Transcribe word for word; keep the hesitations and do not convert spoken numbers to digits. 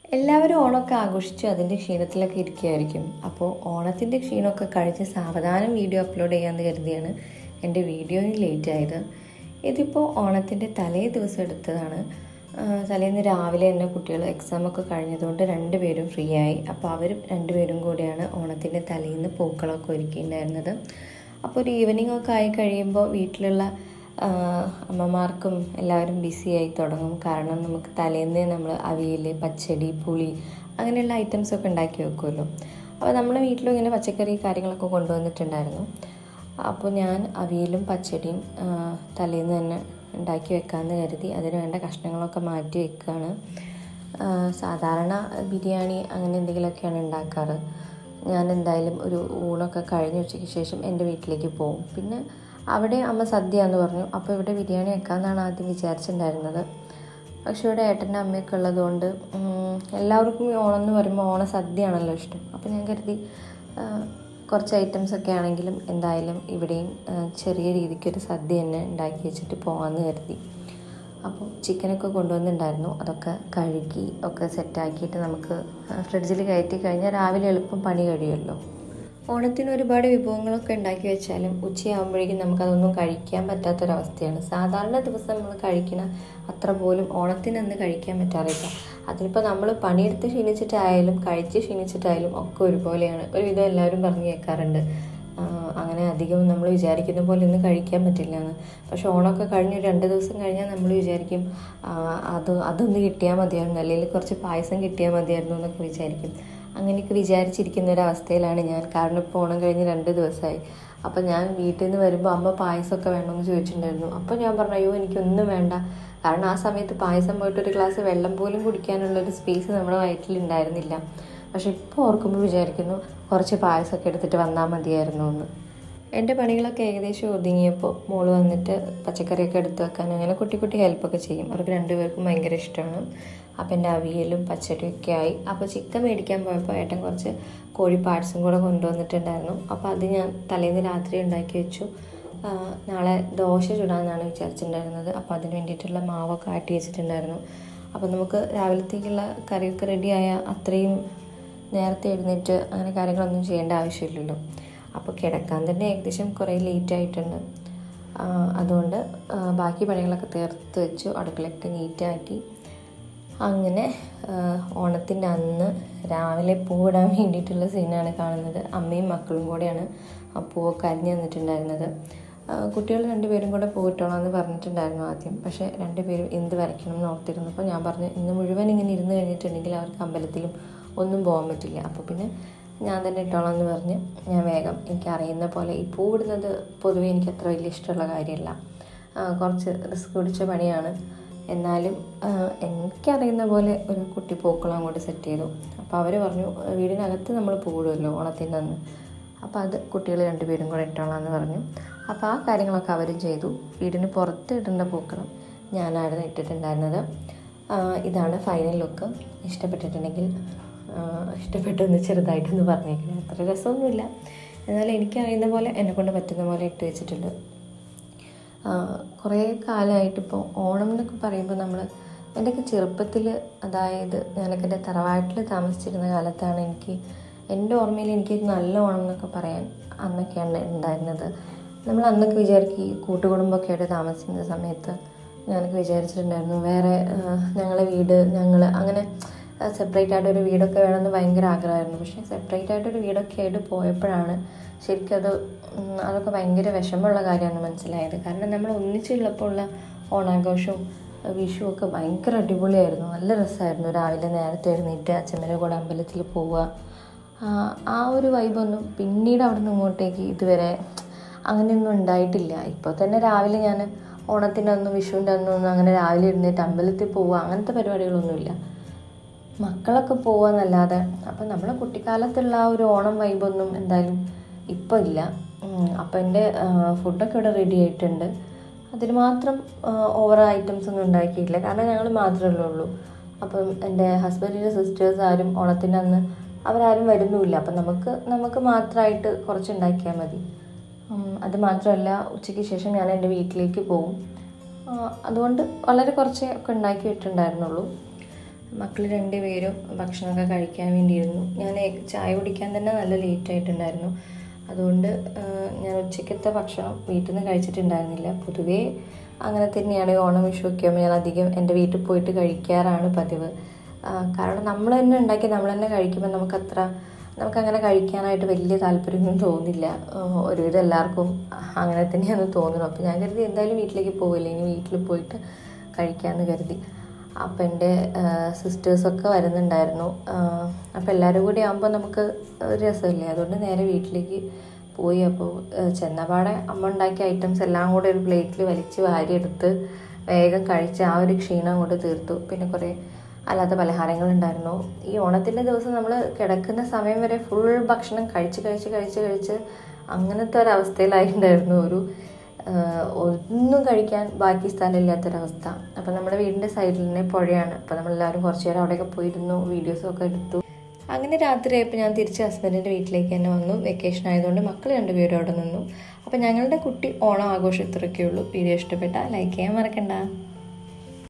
എല്ലാവരും ഓണമൊക്കെ ആഘോഷിച്ച് അതിൻ്റെ ക്ഷീണത്തിലൊക്കെ ഇരിക്കുകയായിരിക്കും. അപ്പോൾ ഓണത്തിൻ്റെ ക്ഷീണമൊക്കെ കഴിച്ച് സാവധാനം വീഡിയോ അപ്ലോഡ് ചെയ്യാമെന്ന് കരുതിയാണ് എൻ്റെ വീഡിയോയിൽ ലേറ്റ് ആയത്. ഇതിപ്പോൾ ഓണത്തിൻ്റെ തലേ ദിവസം എടുത്തതാണ്. തലേന്ന് രാവിലെ തന്നെ കുട്ടികൾ എക്സാമൊക്കെ കഴിഞ്ഞതുകൊണ്ട് രണ്ടുപേരും ഫ്രീ ആയി. അപ്പോൾ അവർ രണ്ടുപേരും കൂടിയാണ് ഓണത്തിൻ്റെ തലേന്ന് പൂക്കളമൊക്കെ ഒരുക്കിയിട്ടുണ്ടായിരുന്നത്. അപ്പോൾ ഒരു ഈവനിങ് ഒക്കെ ആയി കഴിയുമ്പോൾ വീട്ടിലുള്ള അമ്മമാർക്കും എല്ലാവരും ബിസിയായി തുടങ്ങും. കാരണം നമുക്ക് തലേന്ന് നമ്മൾ അവിയൽ, പച്ചടി, പുളി അങ്ങനെയുള്ള ഐറ്റംസൊക്കെ ഉണ്ടാക്കി വെക്കുമല്ലോ. അപ്പോൾ നമ്മുടെ വീട്ടിലും ഇങ്ങനെ പച്ചക്കറി കാര്യങ്ങളൊക്കെ കൊണ്ടുവന്നിട്ടുണ്ടായിരുന്നു. അപ്പോൾ ഞാൻ അവിയലും പച്ചടിയും തലേന്ന് തന്നെ ഉണ്ടാക്കി വെക്കാമെന്ന് കരുതി അതിന് വേണ്ട കഷ്ണങ്ങളൊക്കെ മാറ്റി വെക്കുകയാണ്. സാധാരണ ബിരിയാണി അങ്ങനെ എന്തെങ്കിലുമൊക്കെയാണ് ഉണ്ടാക്കാറ്. ഞാൻ എന്തായാലും ഒരു ഊണൊക്കെ കഴിഞ്ഞ് ഉച്ചയ്ക്ക് ശേഷം എൻ്റെ വീട്ടിലേക്ക് പോകും. പിന്നെ അവിടെ അമ്മ സദ്യ എന്ന് പറഞ്ഞു. അപ്പോൾ ഇവിടെ ബിരിയാണി വെക്കാമെന്നാണ് ആദ്യം വിചാരിച്ചിട്ടുണ്ടായിരുന്നത്. പക്ഷേ ഇവിടെ ഏട്ടൻ്റെ അമ്മയൊക്കെ ഉള്ളതുകൊണ്ട് എല്ലാവർക്കും ഈ ഓണം എന്ന് പറയുമ്പോൾ ഓണ സദ്യയാണല്ലോ ഇഷ്ടം. അപ്പോൾ ഞാൻ കരുതി കുറച്ച് ഐറ്റംസൊക്കെ ആണെങ്കിലും എന്തായാലും ഇവിടെയും ചെറിയ രീതിക്കൊരു സദ്യ തന്നെ ഉണ്ടാക്കി വെച്ചിട്ട് പോകാമെന്ന് കരുതി. അപ്പോൾ ചിക്കനൊക്കെ കൊണ്ടുവന്നിട്ടുണ്ടായിരുന്നു. അതൊക്കെ കഴുകി ഒക്കെ സെറ്റാക്കിയിട്ട് നമുക്ക് ഫ്രിഡ്ജിൽ കയറ്റി കഴിഞ്ഞാൽ രാവിലെ എളുപ്പം പണി കഴിയുമല്ലോ. ഓണത്തിന് ഒരുപാട് വിഭവങ്ങളൊക്കെ ഉണ്ടാക്കി വെച്ചാലും ഉച്ചയാകുമ്പോഴേക്കും നമുക്കതൊന്നും കഴിക്കാൻ പറ്റാത്തൊരവസ്ഥയാണ്. സാധാരണ ദിവസം നമ്മൾ കഴിക്കണ അത്ര പോലും ഓണത്തിനന്ന് കഴിക്കാൻ പറ്റാറില്ല. അതിനിപ്പോൾ നമ്മൾ പണിയെടുത്ത് ക്ഷീണിച്ചിട്ടായാലും കഴിച്ച് ക്ഷീണിച്ചിട്ടായാലും ഒക്കെ ഒരുപോലെയാണ്. ഒരുവിധം എല്ലാവരും പറഞ്ഞു കേൾക്കാറുണ്ട് അങ്ങനെ അധികം നമ്മൾ വിചാരിക്കുന്ന പോലെ ഒന്നും കഴിക്കാൻ പറ്റില്ല എന്ന്. പക്ഷെ ഓണമൊക്കെ കഴിഞ്ഞ് രണ്ട് ദിവസം കഴിഞ്ഞാൽ നമ്മൾ വിചാരിക്കും അത് അതൊന്ന് കിട്ടിയാൽ മതിയായിരുന്നു, അല്ലെങ്കിൽ കുറച്ച് പായസം കിട്ടിയാൽ മതിയായിരുന്നു എന്നൊക്കെ വിചാരിക്കും. അങ്ങനെയൊക്കെ വിചാരിച്ചിരിക്കുന്ന ഒരവസ്ഥയിലാണ് ഞാൻ. കാരണം ഇപ്പോൾ ഓണം കഴിഞ്ഞ് രണ്ട് ദിവസമായി. അപ്പോൾ ഞാൻ വീട്ടിൽ നിന്ന് വരുമ്പോൾ അമ്മ പായസമൊക്കെ വേണമെന്ന് ചോദിച്ചിട്ടുണ്ടായിരുന്നു. അപ്പോൾ ഞാൻ പറഞ്ഞു അയ്യോ എനിക്കൊന്നും വേണ്ട. കാരണം ആ സമയത്ത് പായസം പോയിട്ട് ഒരു ഗ്ലാസ് വെള്ളം പോലും കുടിക്കാനുള്ളൊരു സ്പേസ് നമ്മുടെ വയറ്റിലുണ്ടായിരുന്നില്ല. പക്ഷെ ഇപ്പോൾ ഓർക്കുമ്പോൾ വിചാരിക്കുന്നു കുറച്ച് പായസമൊക്കെ എടുത്തിട്ട് വന്നാൽ മതിയായിരുന്നു എന്ന്. എൻ്റെ പണികളൊക്കെ ഏകദേശം ഒതുങ്ങിയപ്പോൾ മോള് വന്നിട്ട് പച്ചക്കറിയൊക്കെ എടുത്ത് വെക്കാൻ അങ്ങനെ കുട്ടി കുട്ടി ഹെൽപ്പൊക്കെ ചെയ്യും. അവർക്ക് രണ്ടുപേർക്കും ഭയങ്കര ഇഷ്ടമാണ്. അപ്പോൾ എൻ്റെ അവിയലും പച്ചടിയൊക്കെ ആയി. അപ്പോൾ ചിക്കൻ മേടിക്കാൻ പോയപ്പോൾ ഏട്ടൻ കുറച്ച് കോഴി പാർട്സും കൂടെ കൊണ്ടുവന്നിട്ടുണ്ടായിരുന്നു. അപ്പോൾ അത് ഞാൻ തലേന്ന് രാത്രി ഉണ്ടാക്കി വെച്ചു. നാളെ ദോശ ചുടാമെന്നാണ് വിചാരിച്ചിട്ടുണ്ടായിരുന്നത്. അപ്പോൾ അതിന് വേണ്ടിയിട്ടുള്ള മാവൊക്കെ ആട്ടി വെച്ചിട്ടുണ്ടായിരുന്നു. അപ്പോൾ നമുക്ക് രാവിലത്തേക്കുള്ള കറിയൊക്കെ റെഡിയായ അത്രയും നേരത്തെ എഴുന്നേറ്റ് അങ്ങനെ കാര്യങ്ങളൊന്നും ചെയ്യേണ്ട ആവശ്യമില്ലല്ലോ. അപ്പോൾ കിടക്കാൻ തന്നെ ഏകദേശം കുറേ ലേറ്റ് ആയിട്ടുണ്ട്. അതുകൊണ്ട് ബാക്കി പണികളൊക്കെ തീർത്ത് വെച്ചു. അടുക്കളയൊക്കെ നീറ്റാക്കി. അങ്ങനെ ഓണത്തിൻ്റെ അന്ന് രാവിലെ പൂവിടാൻ വേണ്ടിയിട്ടുള്ള സീനാണ് കാണുന്നത്. അമ്മയും മക്കളും കൂടെയാണ് ആ പൂവൊക്കെ അരിഞ്ഞു തന്നിട്ടുണ്ടായിരുന്നത്. കുട്ടികൾ രണ്ടുപേരും കൂടെ പൂവിട്ടോളാം എന്ന് പറഞ്ഞിട്ടുണ്ടായിരുന്നു ആദ്യം. പക്ഷേ രണ്ടുപേരും എന്ത് വരയ്ക്കണം എന്ന് ഓർത്തിരുന്നു. അപ്പോൾ ഞാൻ പറഞ്ഞു ഇന്ന് മുഴുവൻ ഇങ്ങനെ ഇരുന്ന് കഴിഞ്ഞിട്ടുണ്ടെങ്കിൽ അവർക്ക് അമ്പലത്തിലും ഒന്നും പോകാൻ പറ്റില്ല. അപ്പോൾ പിന്നെ ഞാൻ തന്നെ ഇട്ടോളാം എന്ന് പറഞ്ഞ് ഞാൻ വേഗം എനിക്കറിയുന്ന പോലെ ഈ പൂവിടുന്നത് പൊതുവേ എനിക്ക് അത്ര വലിയ ഇഷ്ടമുള്ള കാര്യമല്ല. കുറച്ച് റിസ്ക് പിടിച്ച പണിയാണ്. എന്നാലും എനിക്കറിയുന്ന പോലെ ഒരു കുട്ടി പൂക്കളം അങ്ങോട്ട് സെറ്റ് ചെയ്തു. അപ്പോൾ അവർ പറഞ്ഞു വീടിനകത്ത് നമ്മൾ പൂവിടുമല്ലോ ഓണത്തിൻ്റെ അന്ന്, അപ്പോൾ അത് കുട്ടികൾ രണ്ടുപേരും കൂടെ ഇട്ടോളാം എന്ന് പറഞ്ഞു. അപ്പോൾ ആ കാര്യങ്ങളൊക്കെ അവരും ചെയ്തു. വീടിന് പുറത്ത് ഇടേണ്ട പൂക്കളം ഞാനായിരുന്നു ഇട്ടിട്ടുണ്ടായിരുന്നത്. ഇതാണ് ഫൈനൽ ലുക്ക്. ഇഷ്ടപ്പെട്ടിട്ടുണ്ടെങ്കിൽ ഇഷ്ടപ്പെട്ടൊന്ന് ചെറുതായിട്ടൊന്ന് പറഞ്ഞേക്കണം. അത്ര രസമൊന്നുമില്ല, എന്നാൽ എനിക്കറിയുന്ന പോലെ എന്നെക്കൊണ്ട് പറ്റുന്ന പോലെ ഇട്ട് വെച്ചിട്ടുണ്ട്. കുറേ കാലമായിട്ടിപ്പോൾ ഓണം എന്നൊക്കെ പറയുമ്പോൾ നമ്മൾ എൻ്റെയൊക്കെ ചെറുപ്പത്തിൽ, അതായത് ഞാനൊക്കെ എൻ്റെ തറവാട്ടിൽ താമസിച്ചിരുന്ന കാലത്താണ് എനിക്ക് എൻ്റെ ഓർമ്മയിൽ എനിക്ക് നല്ല ഓണം എന്നൊക്കെ പറയാൻ അന്നൊക്കെയാണ് ഉണ്ടായിരുന്നത്. നമ്മൾ അന്നൊക്കെ വിചാരിക്കും കൂട്ടുകുടുംബമൊക്കെ ആയിട്ട് താമസിക്കുന്ന സമയത്ത് ഞാനൊക്കെ വിചാരിച്ചിട്ടുണ്ടായിരുന്നു വേറെ ഞങ്ങളെ വീട് ഞങ്ങൾ അങ്ങനെ സെപ്പറേറ്റ് ആയിട്ടൊരു വീടൊക്കെ വേണമെന്ന് ഭയങ്കര ആഗ്രഹമായിരുന്നു. പക്ഷേ സെപ്പറേറ്റ് ആയിട്ടൊരു വീടൊക്കെ ആയിട്ട് പോയപ്പോഴാണ് ശരിക്കും അത് അതൊക്കെ ഭയങ്കര വിഷമമുള്ള കാര്യമാണ് മനസ്സിലായത്. കാരണം നമ്മൾ ഒന്നിച്ചുള്ളപ്പോൾ ഉള്ള ഓണാഘോഷവും വിഷുവും ഒക്കെ ഭയങ്കര അടിപൊളിയായിരുന്നു. നല്ല രസമായിരുന്നു. രാവിലെ നേരത്തെ എഴുന്നേറ്റ് അച്ഛമ്മയുടെ കൂടെ അമ്പലത്തിൽ പോവുക, ആ ഒരു വൈബൊന്നും പിന്നീട് അവിടെ നിന്ന് ഇങ്ങോട്ടേക്ക് ഇതുവരെ അങ്ങനെയൊന്നും ഉണ്ടായിട്ടില്ല. ഇപ്പോൾ തന്നെ രാവിലെ ഞാൻ ഓണത്തിൻ്റെ അന്നും വിഷുവിൻ്റെ അന്നൊന്നും അങ്ങനെ രാവിലെ എഴുന്നേറ്റ് അമ്പലത്തിൽ പോവുക അങ്ങനത്തെ പരിപാടികളൊന്നുമില്ല. മക്കളൊക്കെ പോവാന്നല്ലാതെ. അപ്പം നമ്മളെ കുട്ടിക്കാലത്തുള്ള ആ ഒരു ഓണം വൈബൊന്നും എന്തായാലും ഇപ്പോൾ ഇല്ല. അപ്പം എൻ്റെ ഫുഡൊക്കെ ഇവിടെ റെഡി ആയിട്ടുണ്ട്. അതിന് മാത്രം ഓവർ ഐറ്റംസ് ഒന്നും ഉണ്ടാക്കിയിട്ടില്ല, കാരണം ഞങ്ങൾ മാത്രമല്ലേ ഉള്ളൂ. അപ്പം എൻ്റെ ഹസ്ബൻഡിൻ്റെ സിസ്റ്റേഴ്സ് ആരും ഓണത്തിൻ്റെ അന്ന് അവരാരും വരുന്നുമില്ല. അപ്പം നമുക്ക് നമുക്ക് മാത്രമായിട്ട് കുറച്ച് ഉണ്ടാക്കിയാൽ മതി. അത് മാത്രമല്ല ഉച്ചയ്ക്ക് ശേഷം ഞാൻ എൻ്റെ വീട്ടിലേക്ക് പോകും. അതുകൊണ്ട് വളരെ കുറച്ചേ ഒക്കെ ഉണ്ടാക്കി വിട്ടുണ്ടായിരുന്നുള്ളൂ. മക്കൾ രണ്ടുപേരും ഭക്ഷണമൊക്കെ കഴിക്കാൻ വേണ്ടിയിരുന്നു. ഞാൻ ചായ കുടിക്കാൻ തന്നെ നല്ല ലേറ്റ് ആയിട്ടുണ്ടായിരുന്നു. അതുകൊണ്ട് ഞാൻ ഉച്ചയ്ക്കത്തെ ഭക്ഷണം വീട്ടിൽ നിന്ന് കഴിച്ചിട്ടുണ്ടായിരുന്നില്ല. പൊതുവേ അങ്ങനെ തന്നെയാണ്. ഓണം വിഷു ഒക്കെ ആകുമ്പോൾ ഞാൻ അധികം എൻ്റെ വീട്ടിൽ പോയിട്ട് കഴിക്കാറാണ് പതിവ്. കാരണം നമ്മൾ തന്നെ ഉണ്ടാക്കി നമ്മൾ തന്നെ കഴിക്കുമ്പോൾ നമുക്കത്ര നമുക്കങ്ങനെ കഴിക്കാനായിട്ട് വലിയ താല്പര്യമൊന്നും തോന്നില്ല. ഒരുവിധം എല്ലാവർക്കും അങ്ങനെ തന്നെയാണെന്ന് തോന്നുന്നു. അപ്പോൾ ഞാൻ കരുതി എന്തായാലും വീട്ടിലേക്ക് പോവില്ല, ഇനി വീട്ടിൽ പോയിട്ട് കഴിക്കാമെന്ന് കരുതി. അപ്പം എൻ്റെ സിസ്റ്റേഴ്സൊക്കെ വരുന്നുണ്ടായിരുന്നു. അപ്പോൾ എല്ലാവരും കൂടി ആകുമ്പോൾ നമുക്ക് ഒരു രസമില്ലേ, അതുകൊണ്ട് നേരെ വീട്ടിലേക്ക് പോയി. അപ്പോൾ ചെന്നപാടെ അമ്മ ഉണ്ടാക്കിയ ഐറ്റംസ് എല്ലാം കൂടെ ഒരു പ്ലേറ്റിൽ വലിച്ച് വാരിയെടുത്ത് വേഗം കഴിച്ച് ആ ഒരു ക്ഷീണം കൊണ്ട് തീർത്തു. പിന്നെ കുറേ അല്ലാത്ത പലഹാരങ്ങളുണ്ടായിരുന്നു. ഈ ഓണത്തിൻ്റെ ദിവസം നമ്മൾ കിടക്കുന്ന സമയം വരെ ഫുൾ ഭക്ഷണം കഴിച്ച് കഴിച്ച് കഴിച്ച് കഴിച്ച് അങ്ങനത്തെ ഒരവസ്ഥയിലായിട്ടുണ്ടായിരുന്നു. ഒരു ഒന്നും കഴിക്കാൻ ബാക്കി സ്ഥലമില്ലാത്തൊരവസ്ഥ. അപ്പോൾ നമ്മുടെ വീടിൻ്റെ സൈഡിൽ തന്നെ പുഴയാണ്. അപ്പോൾ നമ്മളെല്ലാവരും കുറച്ച് നേരം അവിടെയൊക്കെ പോയിരുന്നു, വീഡിയോസൊക്കെ എടുത്തു. അങ്ങനെ രാത്രിയായപ്പോൾ ഞാൻ തിരിച്ച് ഹസ്ബൻഡിൻ്റെ വീട്ടിലേക്ക് തന്നെ വന്നു. വെക്കേഷൻ ആയതുകൊണ്ട് മക്കൾ രണ്ടുപേരും അവിടെ നിന്നു. അപ്പോൾ ഞങ്ങളുടെ കുട്ടി ഓണം ആഘോഷം ഇത്രയൊക്കെ ഉള്ളൂ. വീഡിയോ ഇഷ്ടപ്പെട്ടാൽ ലൈക്ക് ചെയ്യാൻ മറക്കണ്ട.